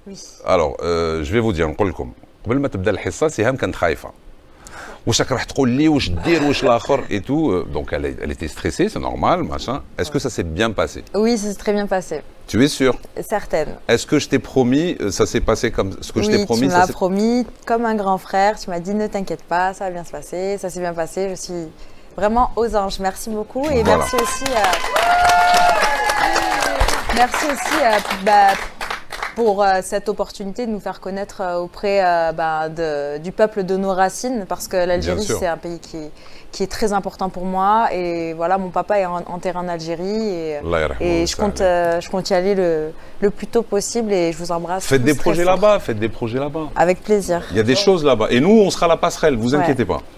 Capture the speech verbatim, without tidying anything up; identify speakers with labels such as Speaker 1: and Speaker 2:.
Speaker 1: Oui.
Speaker 2: Alors, euh, je vais vous dire, نقول لكم قبل ما تبدا الحصه سهام كانت خايفه. واش راك راح تقول لي واش دير واش الاخر et tout. Donc elle, elle était stressée, c'est normal, machin. Est-ce que ça s'est bien passé?
Speaker 1: Oui, ça s'est très bien passé.
Speaker 2: Tu es sûre?
Speaker 1: Certaine.
Speaker 2: Est-ce que je t'ai promis, ça s'est passé comme ce que
Speaker 1: oui,
Speaker 2: je t'ai promis?
Speaker 1: Tu m'as promis comme un grand frère. Tu m'as dit ne t'inquiète pas, ça va bien se passer. Ça s'est bien passé. Je suis vraiment aux anges. Merci beaucoup et
Speaker 2: voilà.
Speaker 1: merci aussi. Euh... Merci aussi. Euh, bah, pour euh, cette opportunité de nous faire connaître euh, auprès euh, bah, de, du peuple de nos racines, parce que l'Algérie, c'est un pays qui, qui est très important pour moi. Et voilà, mon papa est en, enterré en Algérie et, et je, compte, euh, je compte y aller le, le plus tôt possible et je vous embrasse.
Speaker 2: Faites des projets là-bas, faites des projets là-bas.
Speaker 1: Avec plaisir.
Speaker 2: Il y a des choses là-bas. Et nous, on sera la passerelle, vous ouais. inquiétez pas.